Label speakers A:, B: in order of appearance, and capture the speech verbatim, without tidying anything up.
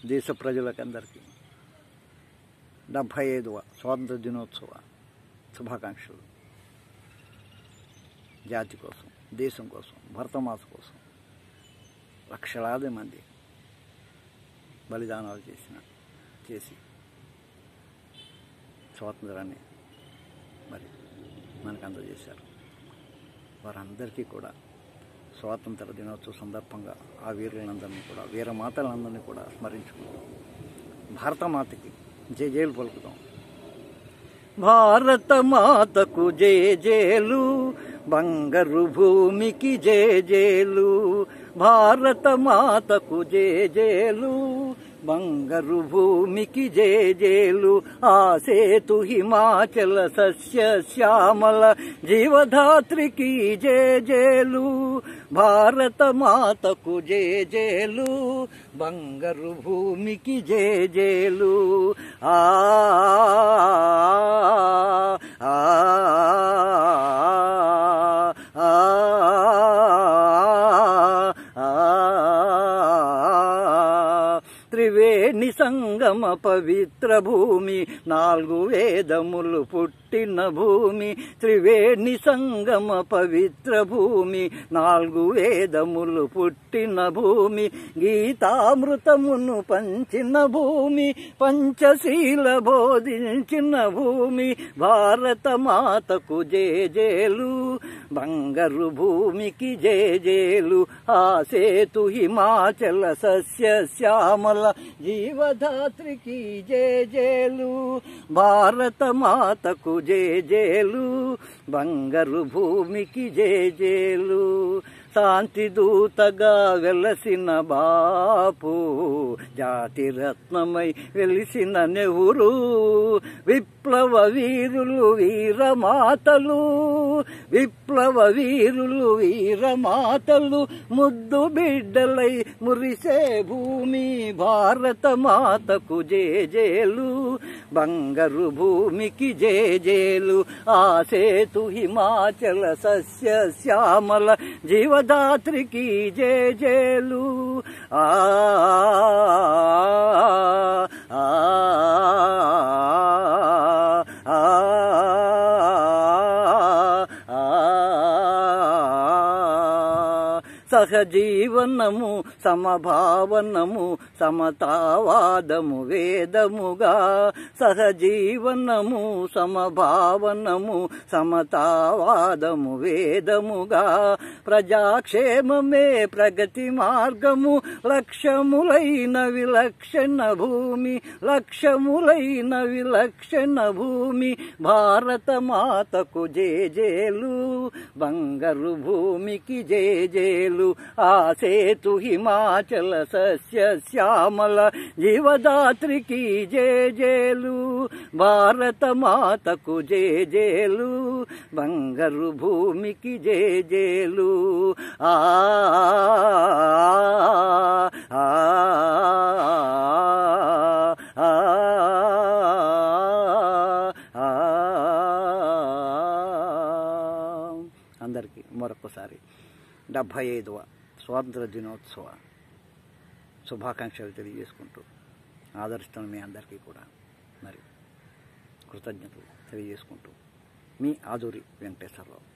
A: దేశ ప్రజలకందరికీ డెబ్భై ఐదవ స్వాతంత్ర దినోత్సవ శుభాకాంక్షలు. జాతి కోసం, దేశం కోసం, భరతమాత కోసం లక్షలాది మంది బలిదానాలు చేసిన చేసి స్వాతంత్రాన్ని మరి మనకు అందజేశారు. వారందరికీ కూడా స్వాతంత్ర దినోత్సవ సందర్భంగా ఆ వీరులందరినీ కూడా, వీరమాతలందరినీ కూడా స్మరించుకుంటాం. భారతమాతకి జయ జయలు పలుకుతాం. భారత మాతకు జయ జయలు, బంగారు భూమికి జయ జయలు. భారత మాతకు జయ జయలు, బంగారు భూమికి జయ జయలు. ఆ సేతు హిమాచల సస్య శ్యామల జీవధాత్రికి జయ జయలు. భారత మాతకు జయ జయలు, బంగారు భూమికి జయ జయలు. ఆ త్రివేణి సంగమ పవిత్ర భూమి, నాలుగు వేదములు పుట్టిన భూమి. త్రివేణి సంగమ పవిత్ర భూమి, నాలుగు వేదములు పుట్టిన భూమి. గీతామృతమును పంచిన భూమి, పంచశీల బోధించిన భూమి. భారత మాతకు జయ జయలు, బంగారు భూమికి జయ జయలు. ఆ సేతు హిమాచల సస్య శ్యామల జీవధాత్రికి జయ జయలు. భారత మాతకు జయ జయలు, బంగారు భూమికి జయ జయలు. శాంతి దూతగా వెలసిన బాపు, జాతి రత్నమై వెలిసిన నెహ్రూ. విప్లవ వీరులు వీరమాతలు, విప్లవ వీరులు వీరమాతలు. ముద్దు బిడ్డలై మురిసే భూమి, భారత మాతకు జయ జయలు, బంగారు భూమికి జయ జయలు. ఆ సేతు హిమాచల సస్య శ్యామల జీవదాత్రికి జయ జయలు. ఆ సహజీవనము సమభావనము సమతావాదము వేదముగా. సహజీవనము సమభావనము సమతావాదము వేదముగా. ప్రజాక్షేమమే ప్రగతి మార్గము, లక్ష్యములైన విలక్షణ భూమి, లక్ష్యములైన విలక్షణ భూమి. భారత మాతకు జయ జయలు, బంగారు భూమికి జయ జయలు. ఆ సేతు హిమాచల సస్య శ్యామల జీవదాత్రికి జయ జయలు. భారత మాతకు జయ జయలు, బంగారు భూమికి జయ జయలు. ఆ అందరికీ మరొకసారి డెబ్భై ఐదవ స్వాతంత్ర దినోత్సవ శుభాకాంక్షలు తెలియజేసుకుంటూ ఆదరిస్తున్న మీ అందరికీ కూడా మరి కృతజ్ఞతలు తెలియజేసుకుంటూ మీ ఆదూరి వెంకటేశ్వరరావు.